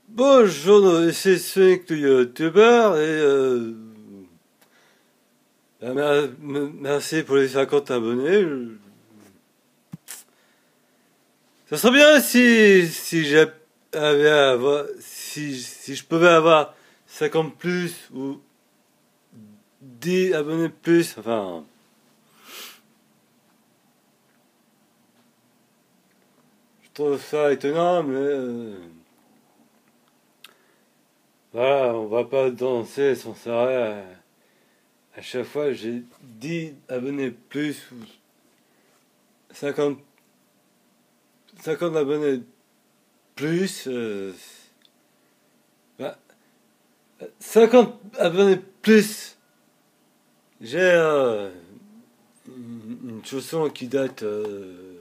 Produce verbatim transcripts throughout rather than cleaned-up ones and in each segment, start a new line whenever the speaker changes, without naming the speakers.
Bonjour, c'est Sonic le youtubeur et euh, bah, mer- me- merci pour les cinquante abonnés. Je- Ça serait bien si si j'avais à avoir si si je pouvais avoir cinquante plus ou dix abonnés plus. Enfin, je trouve ça étonnant, mais euh, voilà, on va pas danser sans arrêt. À, à chaque fois, j'ai dix abonnés plus ou cinquante cinquante abonnés plus. euh, bah, cinquante abonnés plus. J'ai euh, une, une chanson qui date euh,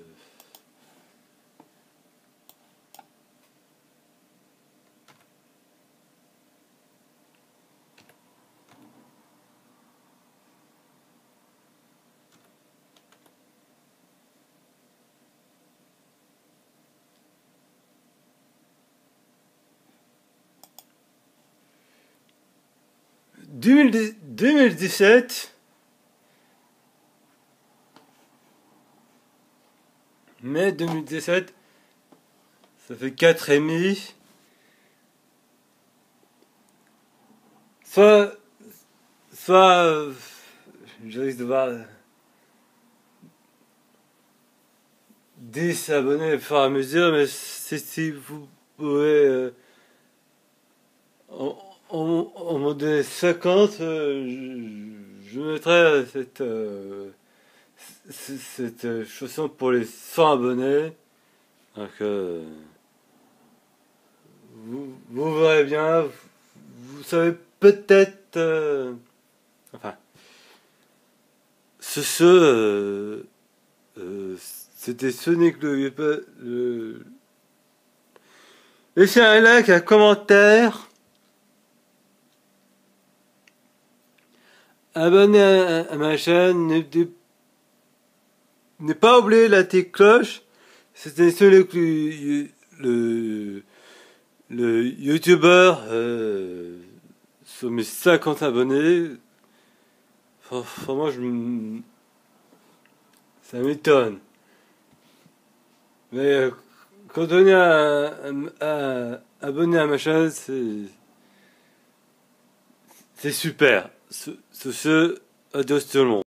deux mille dix deux mille dix-sept. Mai deux mille dix-sept. Ça fait quatre et demi. Soit, soit, euh, je risque de voir dix abonnés au fur et à mesure, mais si, si vous pouvez euh, en, en, en modèle cinquante, euh, je, je mettrai cette, euh, c- cette euh, chanson pour les cent abonnés. Donc, euh, vous, vous verrez bien, vous, vous savez peut-être. euh, enfin, ce, ce euh, euh, c'était Sonic le, le, le- laissez un like, un commentaire, abonnez à, à ma chaîne, n'oubliez ne pas oublier la petite cloche. C'était Sonic le, le, le youtubeur euh, sur mes cinquante abonnés. Franchement, je m- ça m'étonne. Mais euh, quand on est à, à- à- abonné à ma chaîne, c'est c'est super. Ce, ce, ce, adios tout le monde.